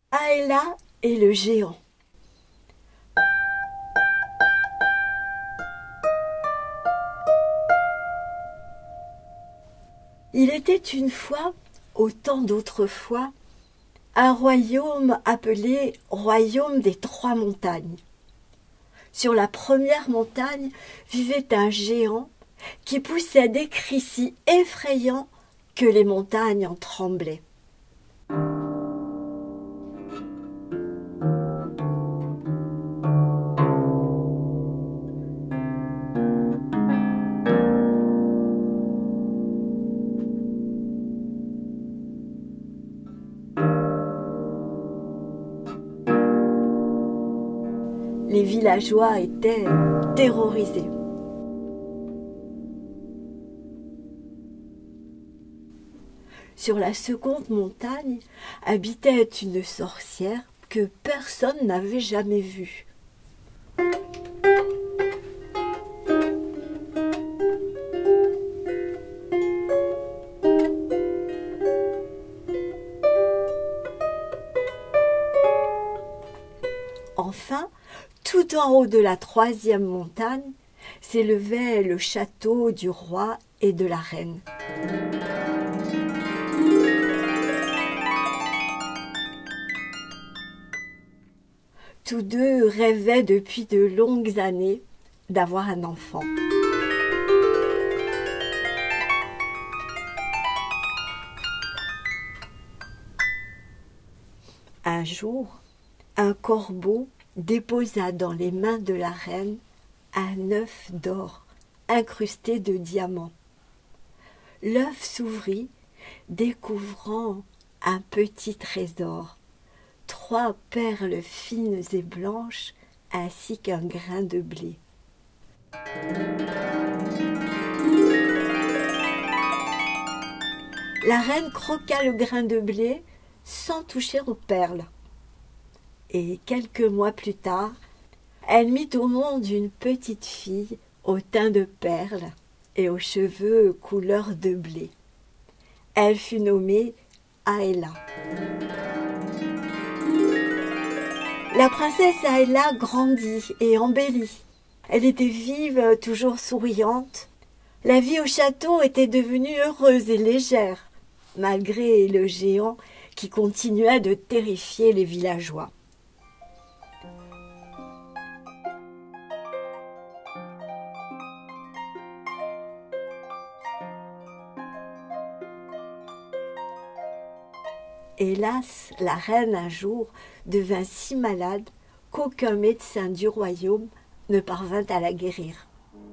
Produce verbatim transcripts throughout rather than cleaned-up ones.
Aëla et le géant. Il était une fois, au temps d'autrefois, un royaume appelé Royaume des Trois Montagnes. Sur la première montagne vivait un géant qui poussait des cris si effrayants que les montagnes en tremblaient. Les villageois étaient terrorisés. Sur la seconde montagne habitait une sorcière que personne n'avait jamais vue. Enfin, tout en haut de la troisième montagne s'élevait le château du roi et de la reine. Tous deux rêvaient depuis de longues années d'avoir un enfant. Un jour, un corbeau déposa dans les mains de la reine un œuf d'or incrusté de diamants. L'œuf s'ouvrit, découvrant un petit trésor, trois perles fines et blanches ainsi qu'un grain de blé. La reine croqua le grain de blé sans toucher aux perles. Et quelques mois plus tard, elle mit au monde une petite fille au teint de perles et aux cheveux couleur de blé. Elle fut nommée Aëla. La princesse Aëla grandit et embellit. Elle était vive, toujours souriante. La vie au château était devenue heureuse et légère, malgré le géant qui continuait de terrifier les villageois. Hélas, la reine un jour devint si malade qu'aucun médecin du royaume ne parvint à la guérir.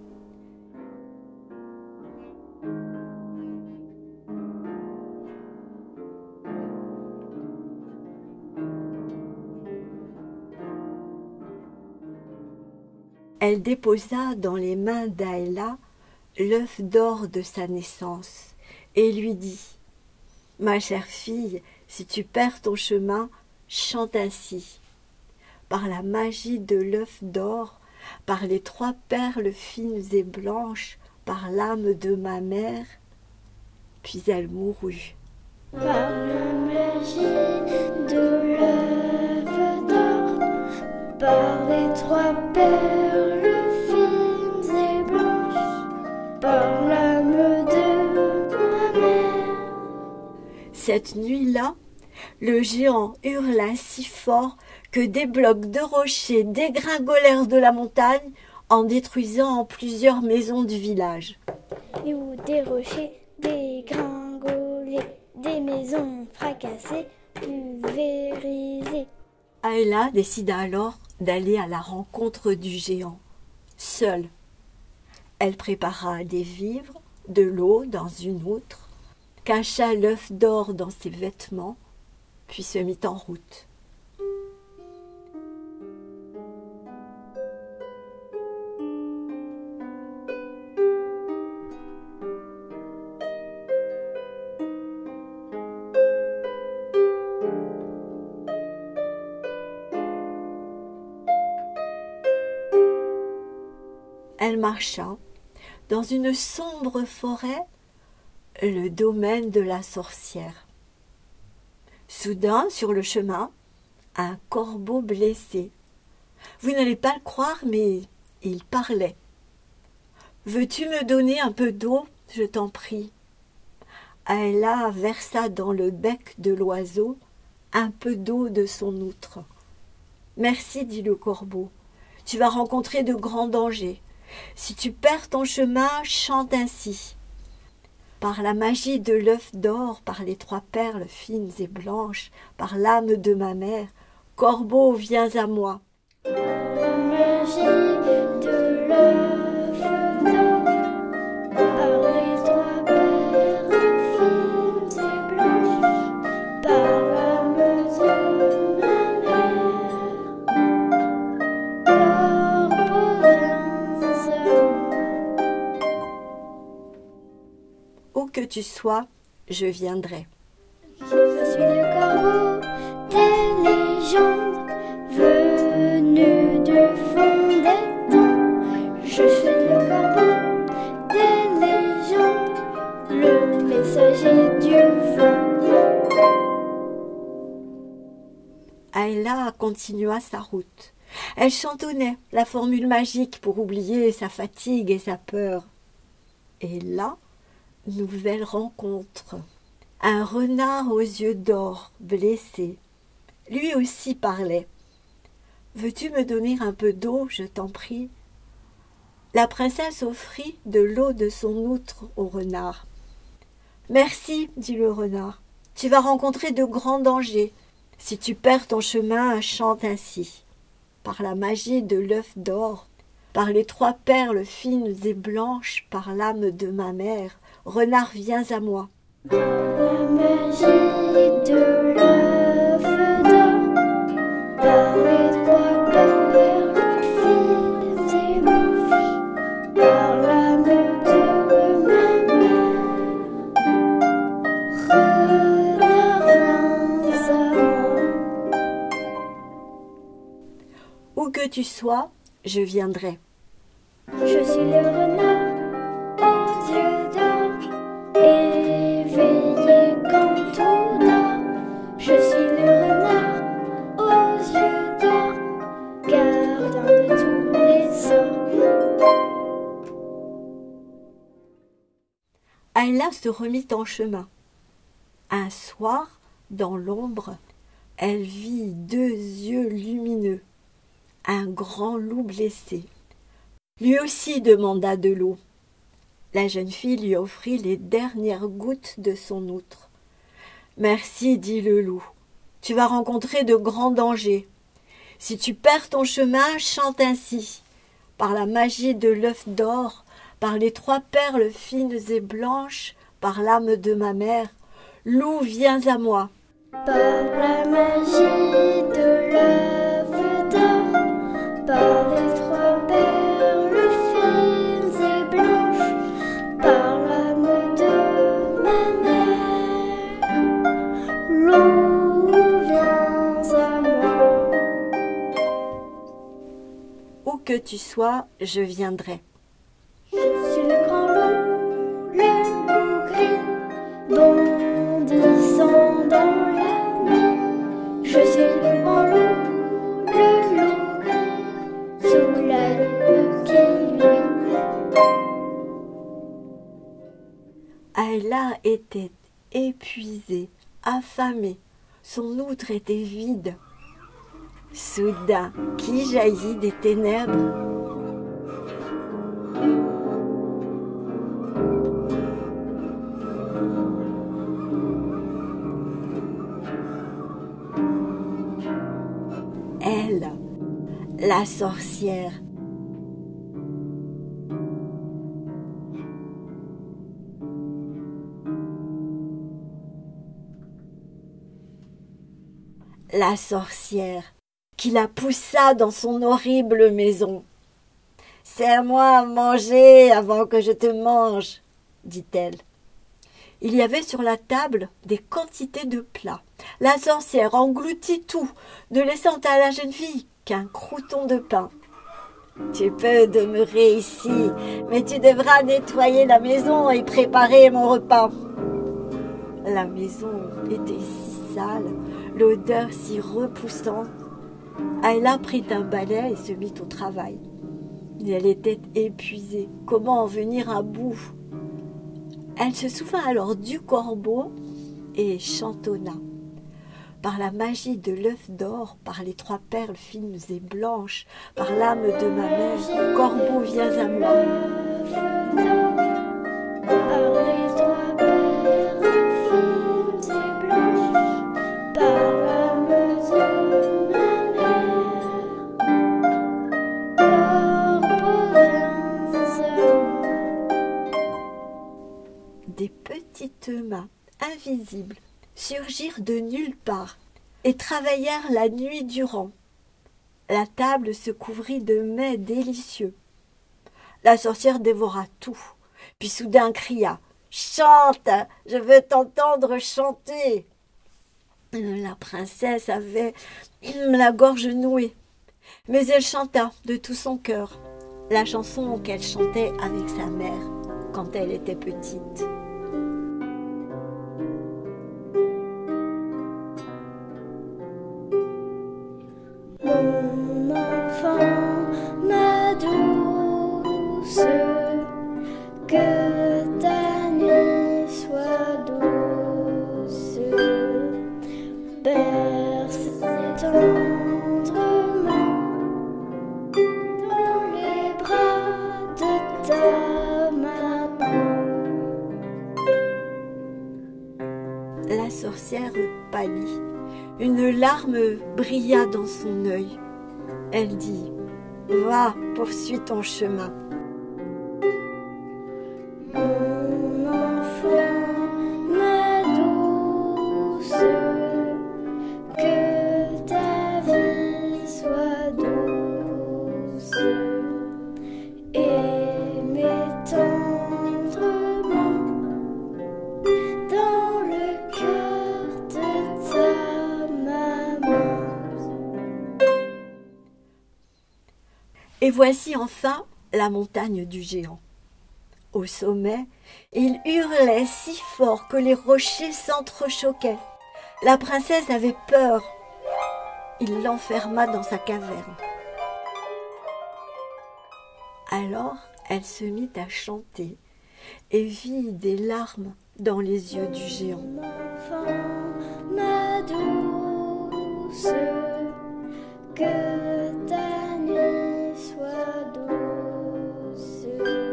Elle déposa dans les mains d'Aëla l'œuf d'or de sa naissance et lui dit « Ma chère fille, si tu perds ton chemin, chante ainsi. Par la magie de l'œuf d'or, par les trois perles fines et blanches, par l'âme de ma mère. » Puis elle mourut. Par la magie de l'œuf d'or, par les trois perles fines et blanches, par l'âme de ma mère. Cette nuit-là, le géant hurla si fort que des blocs de rochers dégringolèrent de la montagne en détruisant plusieurs maisons du village. Et où des rochers dégringolés, des maisons fracassées, pulvérisées. Aëla décida alors d'aller à la rencontre du géant, seule. Elle prépara des vivres, de l'eau dans une outre, cacha l'œuf d'or dans ses vêtements, puis se mit en route. Elle marcha dans une sombre forêt, le domaine de la sorcière. Soudain, sur le chemin, un corbeau blessé. Vous n'allez pas le croire, mais il parlait. « Veux-tu me donner un peu d'eau, je t'en prie ?» Aëlla versa dans le bec de l'oiseau un peu d'eau de son outre. « Merci, dit le corbeau, tu vas rencontrer de grands dangers. Si tu perds ton chemin, chante ainsi. Par la magie de l'œuf d'or, par les trois perles fines et blanches, par l'âme de ma mère, corbeau, viens à moi. » La magie de l'œuf d'or, par les trois perles fines et blanches, par l'âme de ma mère, corbeau, viens à moi. Où que tu sois, je viendrai. Je suis le corbeau des légendes, venu du fond des temps. Je suis le corbeau des légendes, le messager du vent. Aëlla continua sa route. Elle chantonnait la formule magique pour oublier sa fatigue et sa peur. Et là, nouvelle rencontre. Un renard aux yeux d'or, blessé. Lui aussi parlait. « Veux-tu me donner un peu d'eau, je t'en prie ?» La princesse offrit de l'eau de son outre au renard. « Merci, dit le renard, tu vas rencontrer de grands dangers. Si tu perds ton chemin, chante ainsi. Par la magie de l'œuf d'or, par les trois perles fines et blanches, par l'âme de ma mère, renard, viens à moi. » La magie de l'œuf d'or, par les trois perles fines et blanches, par l'âme de ma mère, renard, viens à moi. Où que tu sois, je viendrai. Je suis le renard aux yeux d'or, éveillé comme tout d'or. Je suis le renard aux yeux d'or, gardien de tous les sorts. Aëlla se remit en chemin. Un soir, dans l'ombre, elle vit deux yeux lumineux, un grand loup blessé. Lui aussi demanda de l'eau. La jeune fille lui offrit les dernières gouttes de son outre. « Merci, dit le loup, tu vas rencontrer de grands dangers. Si tu perds ton chemin, chante ainsi. Par la magie de l'œuf d'or, par les trois perles fines et blanches, par l'âme de ma mère, loup, viens à moi. » Par la magie de l'œuf d'or, par les trois perles fines et blanches, par l'âme de ma mère, loup, viens à moi. Où que tu sois, je viendrai. Je suis le grand loup, le loup gris, bondissant dans la nuit. Je suis le grand loup, le loup gris, sous la lune qui luit. Aëlla était épuisée, affamée, son outre était vide. Soudain, qui jaillit des ténèbres? Elle, la sorcière. La sorcière qui la poussa dans son horrible maison. « Sers-moi à manger avant que je te mange, » dit-elle. Il y avait sur la table des quantités de plats. La sorcière engloutit tout, ne laissant à la jeune fille qu'un crouton de pain. « Tu peux demeurer ici, mais tu devras nettoyer la maison et préparer mon repas. » La maison était si sale, l'odeur si repoussante, Ayla prit un balai et se mit au travail. Et elle était épuisée. Comment en venir à bout? Elle se souvint alors du corbeau et chantonna. Par la magie de l'œuf d'or, par les trois perles fines et blanches, par l'âme de ma mère, corbeau, viens à moi. Par les trois perles fines et blanches, par l'âme de ma mère, corbeau, viens à moi. Des petites mains invisibles surgirent de nulle part et travaillèrent la nuit durant. La table se couvrit de mets délicieux. La sorcière dévora tout, puis soudain cria « Chante, je veux t'entendre chanter !» La princesse avait la gorge nouée, mais elle chanta de tout son cœur la chanson qu'elle chantait avec sa mère quand elle était petite. Mon enfant, ma douce, que ta nuit soit douce, berce tendrement dans les bras de ta maman. La sorcière pâlit. Une larme brilla dans son œil. Elle dit « Va, poursuis ton chemin. » Mon enfant, ma douce, que ta vie soit douce, aimez tendrement dans le cœur de ta maman. Et voici enfin la montagne du géant. Au sommet, il hurlait si fort que les rochers s'entrechoquaient. La princesse avait peur. Il l'enferma dans sa caverne. Alors elle se mit à chanter et vit des larmes dans les yeux du géant. Mon enfant, ma douce, que ta nuit soit douce,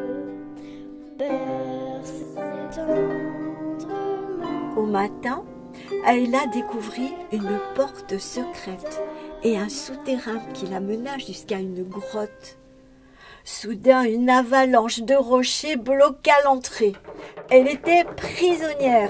berce tendrement. Au matin, Ayla découvrit une porte secrète et un souterrain qui la mena jusqu'à une grotte. Soudain, une avalanche de rochers bloqua l'entrée. Elle était prisonnière.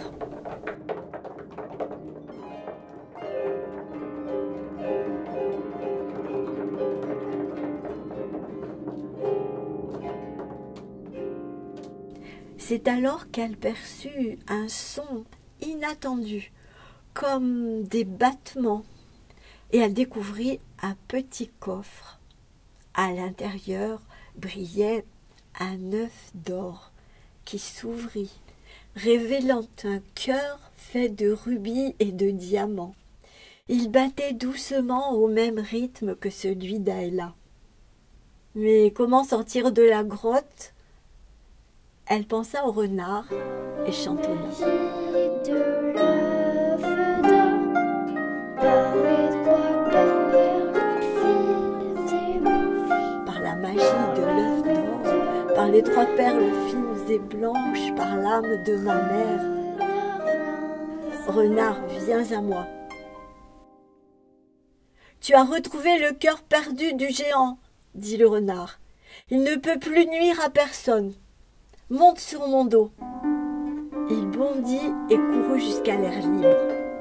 C'est alors qu'elle perçut un son inattendu, comme des battements, et elle découvrit un petit coffre. À l'intérieur brillait un œuf d'or qui s'ouvrit, révélant un cœur fait de rubis et de diamants. Il battait doucement au même rythme que celui d'Ayla. Mais comment sortir de la grotte? Elle pensa au renard et chantonna. Magie de l'œuf d'or, par les trois perles fines et blanches, Par la magie de l'œuf d'or, par les trois perles fines et blanches, par l'âme de ma mère, renard, viens à moi. Tu as retrouvé le cœur perdu du géant, dit le renard. Il ne peut plus nuire à personne. Monte sur mon dos. Il bondit et courut jusqu'à l'air libre.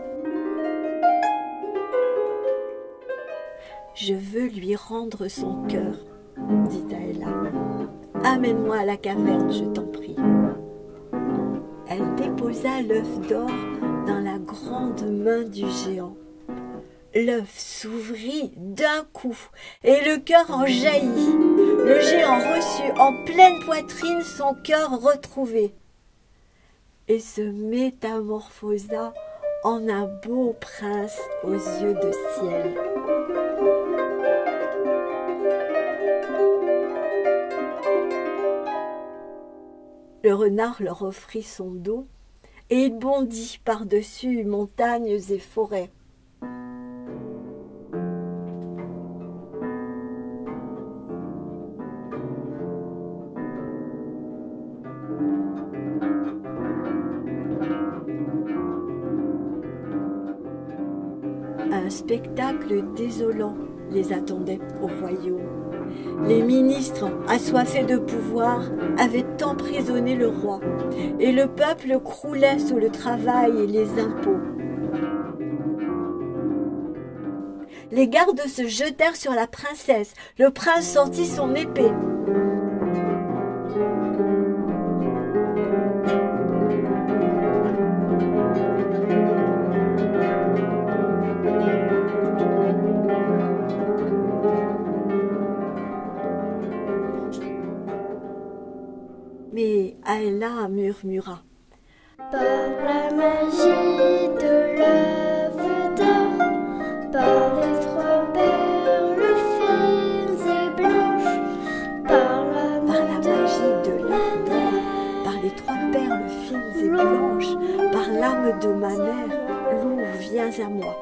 Je veux lui rendre son cœur, dit Ayla. Amène-moi à la caverne, je t'en prie. Elle déposa l'œuf d'or dans la grande main du géant. L'œuf s'ouvrit d'un coup et le cœur en jaillit. Le géant reçut en pleine poitrine son cœur retrouvé et se métamorphosa en un beau prince aux yeux de ciel. Le renard leur offrit son dos, et il bondit par-dessus montagnes et forêts. Un spectacle désolant les attendait au royaume. Les ministres, assoiffés de pouvoir, avaient emprisonné le roi, et le peuple croulait sous le travail et les impôts. Les gardes se jetèrent sur la princesse. Le prince sortit son épée. Mais Aella murmura. Par la magie de l'œuf d'or, par les trois perles fines et blanches, par la, par la magie de l'œuf d'or, par les trois perles fines et blanches, par l'âme de ma mère, loup, viens à moi.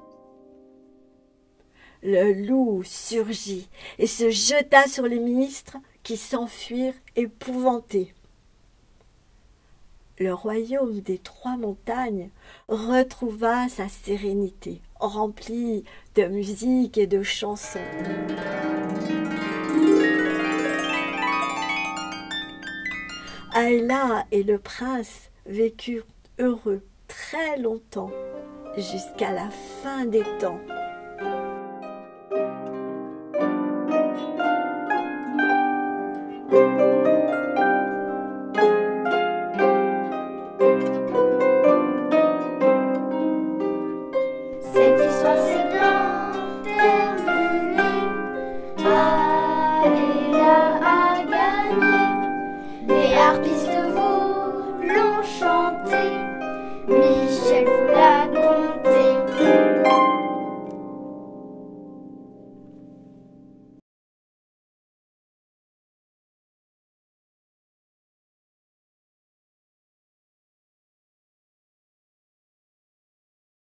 Le loup surgit et se jeta sur les ministres qui s'enfuirent épouvantés. Le royaume des trois montagnes retrouva sa sérénité, rempli de musique et de chansons. Aella et le prince vécurent heureux très longtemps, jusqu'à la fin des temps.